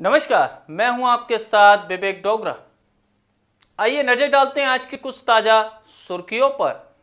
नमस्कार, मैं हूं आपके साथ विवेक डोगरा। आइए नजर डालते हैं आज की कुछ ताजा सुर्खियों पर।